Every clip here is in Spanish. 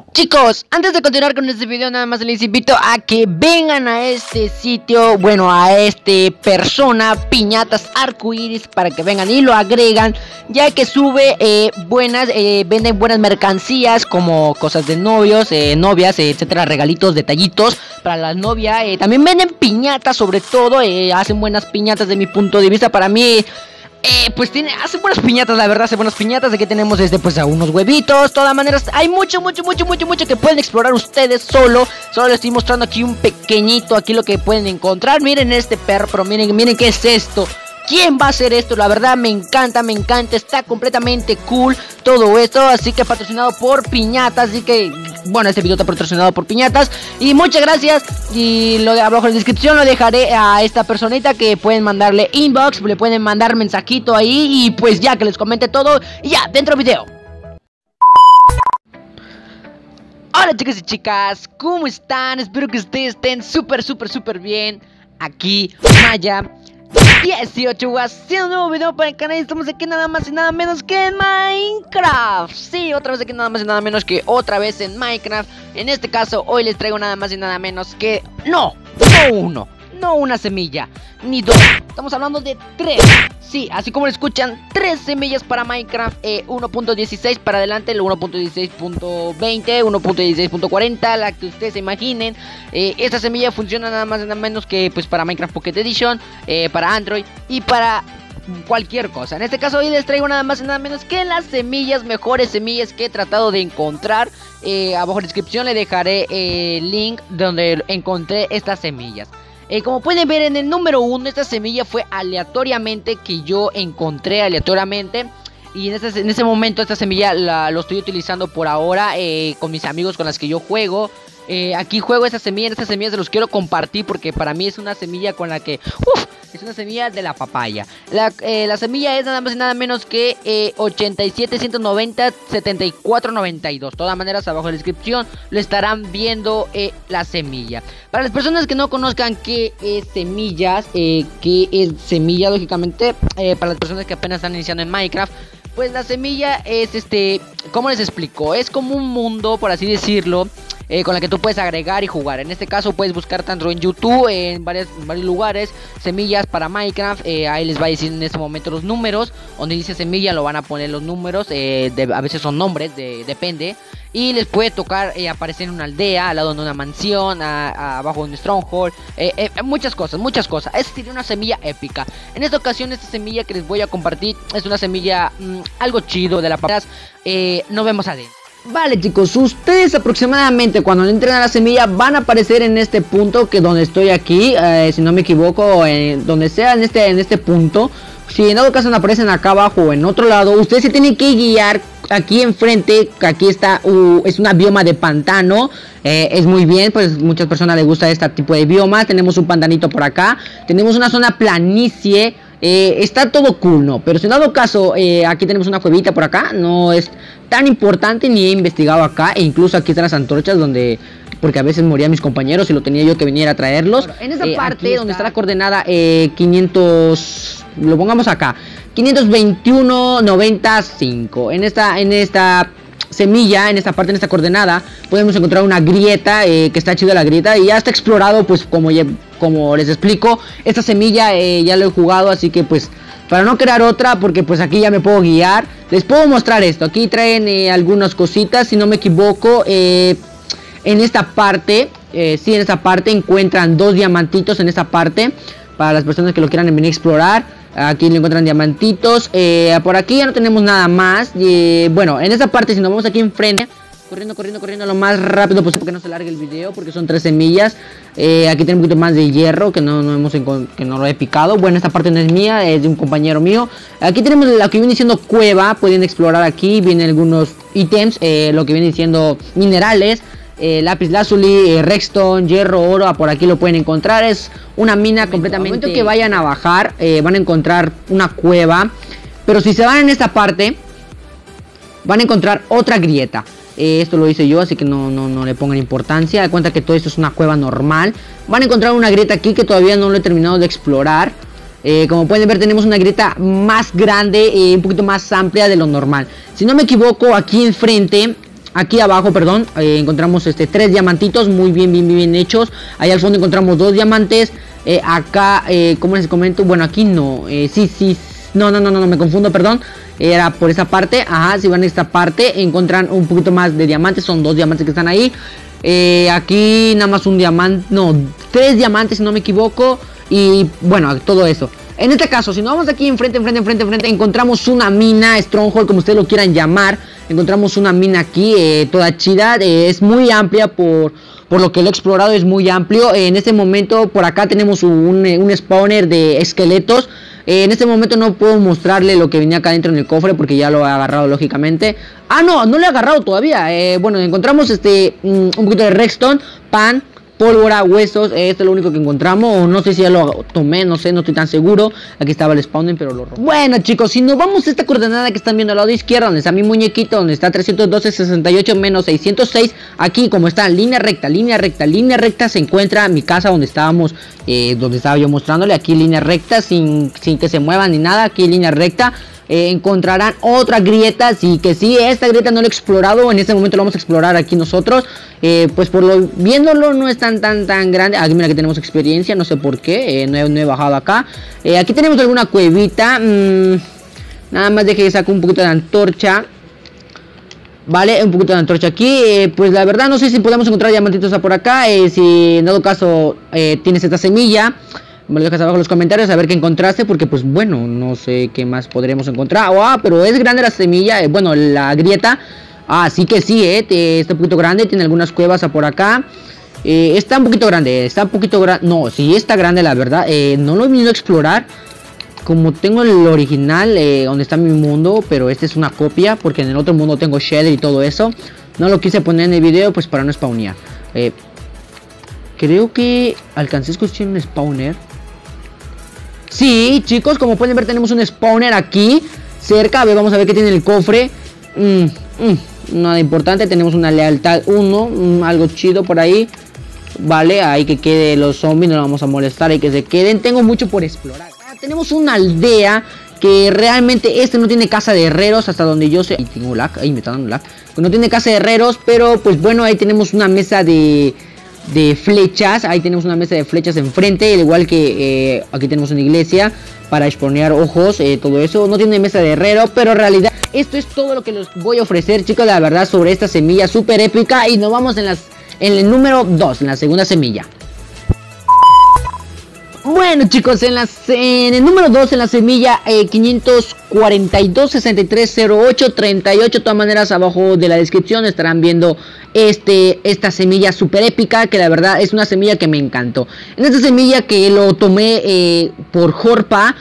Chicos, antes de continuar con este video, nada más les invito a que vengan a este sitio, bueno, a este persona, Piñatas Arcoiris, para que vengan y lo agregan, ya que sube venden buenas mercancías como cosas de novios, novias, etcétera, regalitos, detallitos para la novia. También venden piñatas, sobre todo, hacen buenas piñatas de mi punto de vista. Para mí, pues hace buenas piñatas, la verdad, hace buenas piñatas. Aquí tenemos pues a unos huevitos. De todas maneras, hay mucho que pueden explorar ustedes solo. Solo les estoy mostrando aquí un pequeñito, aquí lo que pueden encontrar. Miren este perro, pero miren qué es esto. ¿Quién va a hacer esto? La verdad me encanta, está completamente cool todo esto. Así que patrocinado por Piñatas, así que, bueno, este video está patrocinado por Piñatas. Y muchas gracias. Y lo de abajo en la descripción lo dejaré a esta personita, que pueden mandarle inbox, le pueden mandar mensajito ahí. Y pues ya que les comente todo. Y ya, dentro del video. Hola chicos y chicas, ¿cómo están? Espero que ustedes estén súper bien. Aquí, Maya 18 haciendo un nuevo video para el canal. Estamos aquí nada más y nada menos que en Minecraft. Sí, otra vez aquí nada más y nada menos que otra vez en Minecraft. En este caso, hoy les traigo nada más y nada menos que... No una semilla, ni dos. Estamos hablando de 3. Sí, así como lo escuchan, 3 semillas para Minecraft 1.16 para adelante, el 1.16.20, 1.16.40, la que ustedes se imaginen. Esta semilla funciona nada más y nada menos que pues para Minecraft Pocket Edition, para Android y para cualquier cosa. En este caso hoy les traigo nada más y nada menos que las semillas, mejores semillas que he tratado de encontrar. Abajo en la descripción le dejaré el link donde encontré estas semillas. Como pueden ver en el número 1, esta semilla fue aleatoriamente, que yo encontré aleatoriamente. Y en ese momento esta semilla lo estoy utilizando por ahora con mis amigos con las que yo juego. Aquí juego esta semilla, en estas semillas se los quiero compartir porque para mí es una semilla con la que... es una semilla de la papaya. La semilla es nada más y nada menos que 87 190 74 92. De todas maneras, abajo en la descripción lo estarán viendo la semilla. Para las personas que no conozcan qué es semillas, lógicamente, para las personas que apenas están iniciando en Minecraft, pues la semilla es ¿cómo les explico? Es como un mundo, por así decirlo, con la que tú puedes agregar y jugar. En este caso puedes buscar tanto en YouTube, en varios lugares, semillas para Minecraft. Ahí les va a decir en este momento los números. Donde dice semilla lo van a poner los números, a veces son nombres, depende. Y les puede tocar aparecer en una aldea, al lado de una mansión, abajo de un stronghold, muchas cosas. Es decir, una semilla épica. En esta ocasión esta semilla que les voy a compartir es una semilla algo chido de la papaya. Nos vemos adentro. Vale chicos, ustedes aproximadamente cuando le entren a la semilla van a aparecer en este punto, que donde estoy aquí, si no me equivoco, donde sea en este punto. Si en dado caso no aparecen acá abajo o en otro lado, ustedes se tienen que guiar aquí enfrente, que aquí está, es una bioma de pantano. Es muy bien, pues muchas personas les gusta este tipo de bioma. Tenemos un pantanito por acá, tenemos una zona planicie. Está todo cool, ¿no? Pero si en dado caso, aquí tenemos una cuevita por acá. No es tan importante, ni he investigado acá. E incluso aquí están las antorchas porque a veces morían mis compañeros y lo tenía yo que viniera a traerlos. Bueno, en esta parte donde está la coordenada 500, lo pongamos acá, 521.95. En esta semilla, en esta parte, en esta coordenada, podemos encontrar una grieta, que está chida la grieta. Y ya está explorado, pues como les explico, esta semilla ya lo he jugado, así que pues para no crear otra, porque pues aquí ya me puedo guiar, les puedo mostrar esto. Aquí traen algunas cositas, si no me equivoco, en esta parte, sí, en esta parte encuentran 2 diamantitos en esta parte, para las personas que lo quieran venir a explorar. Aquí le encuentran diamantitos. Por aquí ya no tenemos nada más. Bueno, en esta parte, si nos vamos aquí enfrente, corriendo lo más rápido posible, porque no se largue el video, porque son 3 semillas. Aquí tenemos un poquito más de hierro que no lo he picado. Bueno, esta parte no es mía, es de un compañero mío. Aquí tenemos lo que viene siendo cueva. Pueden explorar aquí, vienen algunos ítems, lo que viene siendo minerales, lápiz lazuli, redstone, hierro, oro. Por aquí lo pueden encontrar. Es una mina completamente. Al momento que vayan a bajar, van a encontrar una cueva. Pero si se van en esta parte, van a encontrar otra grieta. Esto lo hice yo, así que no le pongan importancia. Da cuenta que todo esto es una cueva normal. Van a encontrar una grieta aquí que todavía no lo he terminado de explorar. Como pueden ver, tenemos una grieta más grande, un poquito más amplia de lo normal. Si no me equivoco, aquí enfrente aquí abajo, perdón, encontramos 3 diamantitos muy bien hechos. Ahí al fondo encontramos 2 diamantes. Acá, como les comento, bueno, aquí no, sí, no, me confundo, perdón. Era por esa parte, ajá, si van a esta parte encuentran un poquito más de diamantes, son 2 diamantes que están ahí. Aquí nada más un diamante, no, 3 diamantes si no me equivoco. Y bueno, todo eso. En este caso, si nos vamos aquí enfrente, encontramos una mina, Stronghold, como ustedes lo quieran llamar. Encontramos una mina aquí, toda chida, es muy amplia por lo que lo he explorado, es muy amplio. En este momento por acá tenemos un spawner de esqueletos. En este momento no puedo mostrarle lo que venía acá dentro en el cofre porque ya lo he agarrado lógicamente. Ah, no le he agarrado todavía. Bueno, encontramos un poquito de redstone, pan, pólvora, huesos. Esto es lo único que encontramos. O no sé si ya lo tomé, no sé, no estoy tan seguro. Aquí estaba el spawning, pero lo rompí. Bueno, chicos, si nos vamos a esta coordenada que están viendo al lado izquierdo, donde está mi muñequito, donde está 312, 68 menos 606. Aquí, como está, línea recta, se encuentra mi casa donde estábamos, donde estaba yo mostrándole. Aquí línea recta, sin que se muevan ni nada. Aquí línea recta. Encontrarán otra grieta, así que sí, esta grieta no la he explorado, en este momento lo vamos a explorar aquí nosotros. Pues por lo viéndolo no es tan grande. Aquí mira que tenemos experiencia, no sé por qué, no he bajado acá. Aquí tenemos alguna cuevita, nada más deje que saco un poquito de antorcha. Vale, un poquito de antorcha aquí. Pues la verdad no sé si podemos encontrar diamantitos por acá. Si en dado caso tienes esta semilla, me lo dejas abajo en los comentarios a ver qué encontraste, porque pues bueno, no sé qué más podremos encontrar. Pero es grande la semilla, bueno, la grieta. Sí que sí, está un poquito grande, tiene algunas cuevas por acá. Está un poquito grande, no, sí está grande la verdad. No lo he venido a explorar, como tengo el original, donde está mi mundo, pero este es una copia, porque en el otro mundo tengo shader y todo eso. No lo quise poner en el video, pues para no spawnear. Creo que alcancé a escuchar un spawner. Sí, chicos, como pueden ver tenemos un spawner aquí cerca. A ver, vamos a ver qué tiene el cofre. Nada importante, tenemos una lealtad 1, algo chido por ahí. Vale, ahí que quede los zombies, no los vamos a molestar, hay que se queden. Tengo mucho por explorar. Tenemos una aldea que realmente no tiene casa de herreros, hasta donde yo sé. Ahí tengo lag, ahí me está dando lag. No tiene casa de herreros, pero pues bueno, ahí tenemos una mesa de flechas. Ahí tenemos una mesa de flechas enfrente, al igual que aquí tenemos una iglesia para exponer ojos, todo eso. No tiene mesa de herrero, pero en realidad esto es todo lo que les voy a ofrecer, chicos, la verdad, sobre esta semilla súper épica. Y nos vamos en el número 2, en la segunda semilla. Bueno, chicos, en el número 2, en la semilla 542 6308 38. De todas maneras, abajo de la descripción estarán viendo esta semilla super épica, que la verdad es una semilla que me encantó. En esta semilla que lo tomé por Jorpa.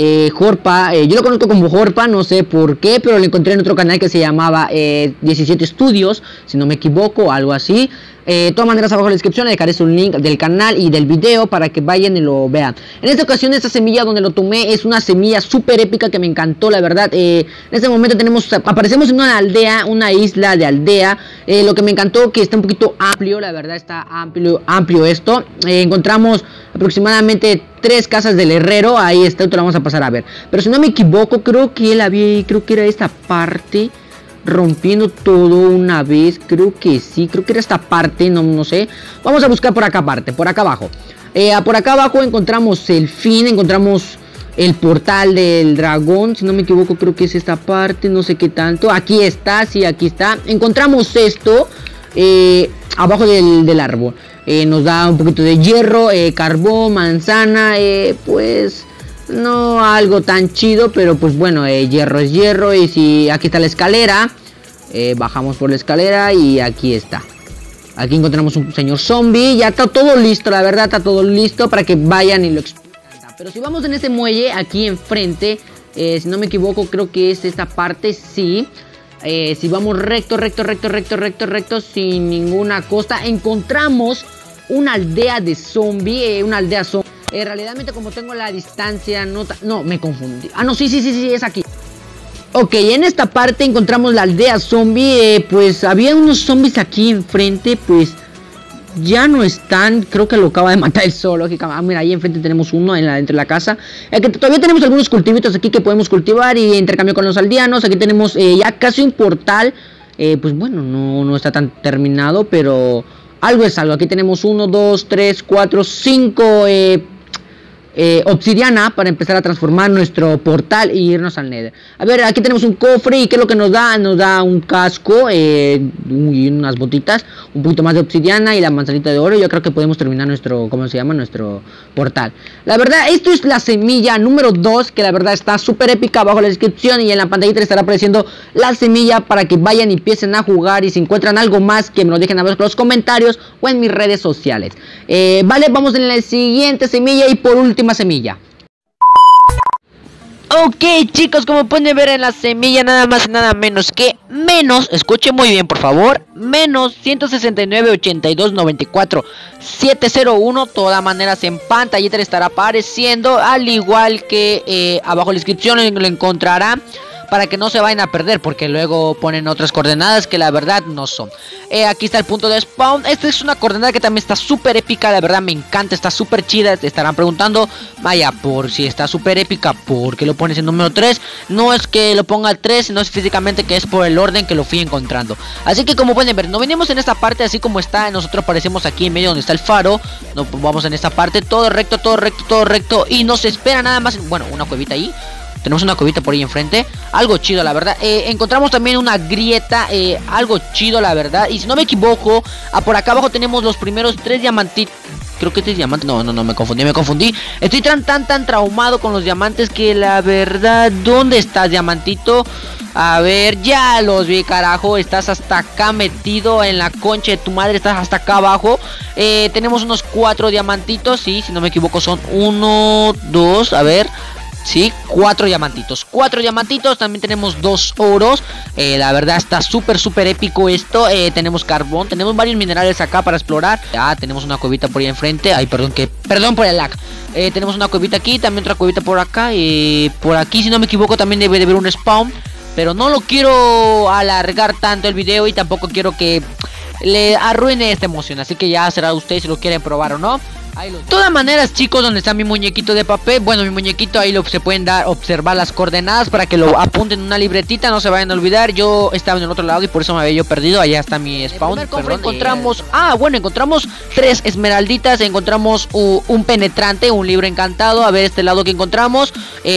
Yo lo conozco como Jorpa, no sé por qué, pero lo encontré en otro canal que se llamaba 17 Estudios, si no me equivoco, algo así. De todas maneras, abajo en la descripción dejaré un link del canal y del video para que vayan y lo vean. En esta ocasión, esta semilla donde lo tomé es una semilla súper épica que me encantó, la verdad. En este momento aparecemos en una aldea, una isla de aldea. Lo que me encantó que está un poquito amplio, la verdad está amplio esto. Encontramos aproximadamente 3 casas del herrero, ahí está, te lo vamos a pasar a ver. Pero si no me equivoco, creo que era esta parte, rompiendo todo una vez. Creo que sí, creo que era esta parte, no sé. Vamos a buscar por acá aparte, por acá abajo. Por acá abajo encontramos el fin, encontramos el portal del dragón, si no me equivoco, creo que es esta parte, no sé qué tanto. Aquí está, sí, aquí está. Encontramos esto abajo del árbol. Nos da un poquito de hierro, carbón, manzana, pues no algo tan chido, pero pues bueno, hierro es hierro. Y si aquí está la escalera, bajamos por la escalera y aquí está. Aquí encontramos un señor zombie. Ya está todo listo, la verdad está todo listo para que vayan y lo exploren. Pero si vamos en este muelle aquí enfrente, si no me equivoco, creo que es esta parte, sí. Si vamos recto, sin ninguna costa, encontramos una aldea de zombie, realmente como tengo la distancia, no, me confundí. No, sí, es aquí. Ok, en esta parte encontramos la aldea zombie. Pues había unos zombies aquí enfrente, pues ya no están. Creo que lo acaba de matar el sol, lógicamente. Mira, ahí enfrente tenemos uno dentro de la casa. Que todavía tenemos algunos cultivitos aquí que podemos cultivar y intercambiar con los aldeanos. Aquí tenemos ya casi un portal. pues bueno, no está tan terminado, pero algo es algo. Aquí tenemos 1, 2, 3, 4, 5 obsidiana para empezar a transformar nuestro portal e irnos al Nether. A ver, aquí tenemos un cofre y ¿qué es lo que nos da? Nos da un casco y unas botitas, un poquito más de obsidiana y la manzanita de oro. Yo creo que podemos terminar nuestro, ¿cómo se llama? Nuestro portal. La verdad, esto es la semilla número 2, que la verdad está súper épica. Abajo en la descripción y en la pantallita les estará apareciendo la semilla para que vayan y empiecen a jugar. Y si encuentran algo más, que me lo dejen abajo en los comentarios o en mis redes sociales. Vale, vamos en la siguiente semilla y por último semilla. Ok, chicos, como pueden ver en la semilla, nada más y nada menos que escuchen muy bien por favor, menos 169 82 94 701. Todas maneras en pantallita le estará apareciendo, al igual que abajo en la descripción lo encontrarán, para que no se vayan a perder, porque luego ponen otras coordenadas que la verdad no son. Aquí está el punto de spawn. Esta es una coordenada que también está súper épica, la verdad me encanta, está súper chida. Te estarán preguntando, vaya, por si está súper épica, ¿por qué lo pones en número 3? No es que lo ponga al 3, sino es físicamente que es por el orden que lo fui encontrando. Así que como pueden ver, no venimos en esta parte así como está. Nosotros aparecemos aquí en medio donde está el faro. Nos vamos en esta parte, todo recto, todo recto, todo recto. Y nos espera nada más, bueno, una cuevita ahí. Tenemos una cuevita por ahí enfrente, algo chido la verdad. Encontramos también una grieta, algo chido la verdad. Y si no me equivoco, por acá abajo tenemos los primeros 3 diamantitos. Creo que este es diamante, no, me confundí. Estoy tan traumado con los diamantes que la verdad, ¿dónde estás, diamantito? A ver, ya los vi, carajo. Estás hasta acá metido en la concha de tu madre, estás hasta acá abajo. Tenemos unos 4 diamantitos, sí, si no me equivoco son 1, 2, a ver. Sí, 4 diamantitos. 4 diamantitos. También tenemos 2 oros. La verdad está súper épico esto. Tenemos carbón. Tenemos varios minerales acá para explorar. Tenemos una cuevita por ahí enfrente. Ay, perdón por el lag. Tenemos una cuevita aquí. También otra cuevita por acá. Por aquí, si no me equivoco, también debe de haber un spawn. Pero no lo quiero alargar tanto el video. Y tampoco quiero que le arruine esta emoción. Así que ya será usted si lo quieren probar o no. De todas maneras, chicos, donde está mi muñequito de papel, bueno, mi muñequito, ahí se pueden observar las coordenadas para que lo apunten en una libretita, no se vayan a olvidar. Yo estaba en el otro lado y por eso me había yo perdido. Allá está mi spawn. Encontramos, encontramos 3 esmeralditas, encontramos un penetrante, un libro encantado. A ver este lado que encontramos,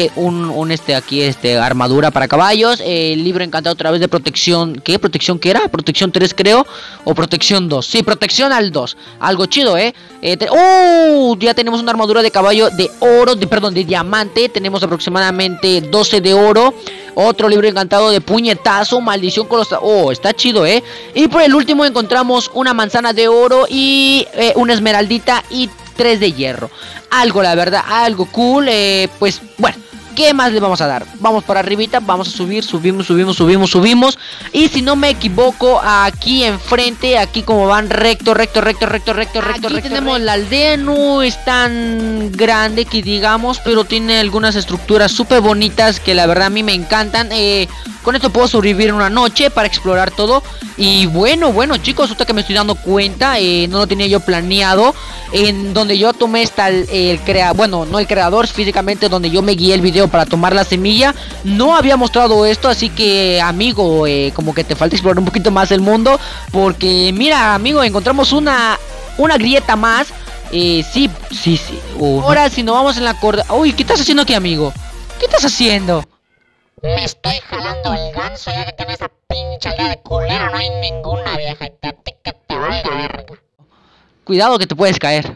armadura para caballos, libro encantado otra vez de protección. ¿Qué protección que era? Protección 3 creo, o protección 2. Sí, protección al 2. Algo chido, ya tenemos una armadura de caballo de oro, de diamante. Tenemos aproximadamente 12 de oro. Otro libro encantado de puñetazo, maldición con los... está chido, Y por el último encontramos una manzana de oro y una esmeraldita y 3 de hierro. Algo, la verdad, algo cool. Pues bueno, ¿qué más le vamos a dar? Vamos para arribita, vamos a subimos. Y si no me equivoco, aquí enfrente, aquí como van recto. Aquí tenemos la aldea, no es tan grande que digamos, pero tiene algunas estructuras súper bonitas que la verdad a mí me encantan. Con esto puedo sobrevivir una noche para explorar todo. Y bueno chicos, ahorita que me estoy dando cuenta, no lo tenía yo planeado. En donde yo tomé no el creador físicamente, donde yo me guié el video para tomar la semilla, no había mostrado esto. Así que amigo, como que te falta explorar un poquito más el mundo, porque mira amigo, encontramos una grieta más. Sí. Ahora si no vamos en la corda. Uy, ¿qué estás haciendo aquí, amigo? ¿Qué estás haciendo? Me estoy jalando el ganso, ya que con esa pinche aldea de culero no hay ninguna vieja. Que te valga verga. Cuidado que te puedes caer.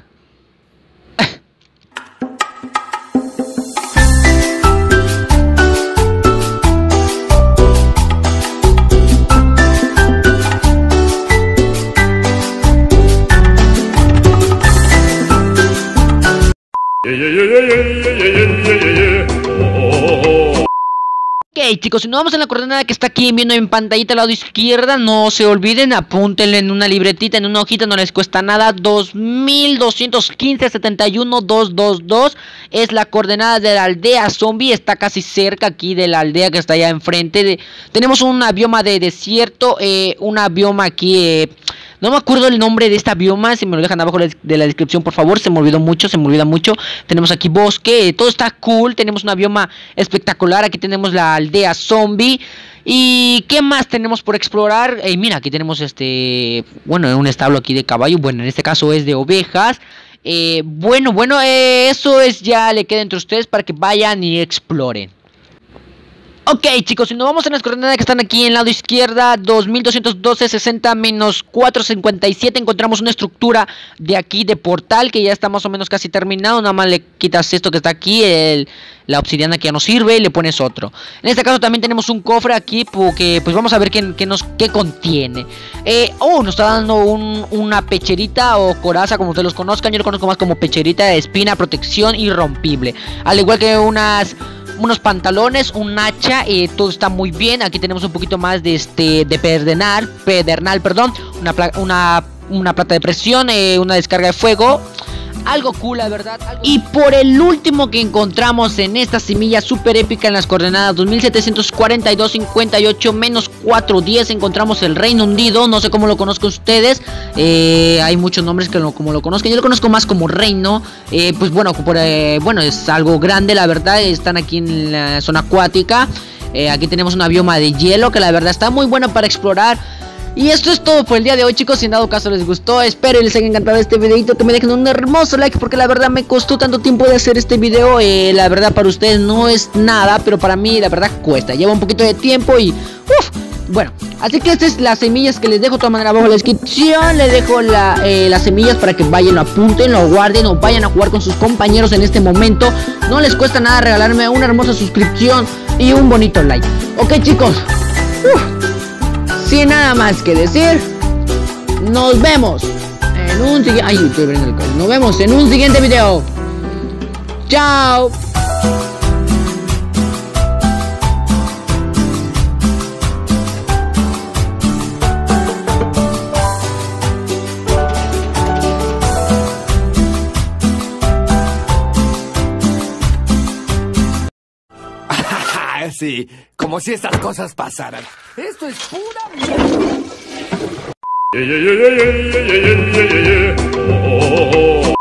Ok chicos, si nos vamos en la coordenada que está aquí viendo en pantallita al lado izquierda, no se olviden, apúntenle en una libretita, en una hojita, no les cuesta nada. 2215-71-222 es la coordenada de la aldea zombie, está casi cerca aquí de la aldea que está allá enfrente. Tenemos un bioma de desierto, una bioma aquí No me acuerdo el nombre de esta bioma, si me lo dejan abajo de la descripción, por favor. Se me olvidó mucho, se me olvida mucho. Tenemos aquí bosque, todo está cool. Tenemos una bioma espectacular. Aquí tenemos la aldea zombie. ¿Y qué más tenemos por explorar? Mira, aquí tenemos bueno, un establo aquí de caballo. Bueno, en este caso es de ovejas. Bueno, eso es ya le queda entre ustedes para que vayan y exploren. Ok, chicos, si nos vamos en las coordenadas que están aquí en el lado izquierda, 2212, 60 menos 457, encontramos una estructura de aquí de portal que ya está más o menos casi terminado. Nada más le quitas esto que está aquí, la obsidiana que ya no sirve, y le pones otro. En este caso también tenemos un cofre aquí, porque pues vamos a ver qué contiene. Nos está dando una pecherita o coraza, como ustedes los conozcan. Yo lo conozco más como pecherita de espina, protección irrompible. Al igual que unos pantalones, un hacha, todo está muy bien. Aquí tenemos un poquito más de pedernal, perdón, una plata de presión, una descarga de fuego. Algo cool, la verdad. Y por el último que encontramos en esta semilla super épica en las coordenadas 2742, 58 menos 410, encontramos el Reino Hundido. No sé cómo lo conozcan ustedes. Hay muchos nombres como lo conozcan. Yo lo conozco más como Reino. Pues bueno, bueno, es algo grande, la verdad. Están aquí en la zona acuática. Aquí tenemos una bioma de hielo que la verdad está muy buena para explorar. Y esto es todo por el día de hoy, chicos. Si en dado caso les gustó, espero y les haya encantado este videito, que me dejen un hermoso like, porque la verdad me costó tanto tiempo de hacer este video. La verdad para ustedes no es nada, pero para mí la verdad cuesta, lleva un poquito de tiempo y bueno, así que estas es las semillas que les dejo de todas maneras abajo en la descripción. Les dejo las semillas para que vayan, lo apunten, lo guarden o vayan a jugar con sus compañeros en este momento. No les cuesta nada regalarme una hermosa suscripción y un bonito like. Ok, chicos, sin nada más que decir, nos vemos en un siguiente... Ay, estoy abriendo el carro. Nos vemos en un siguiente video. Chao. Sí, como si estas cosas pasaran. Esto es pura mierda.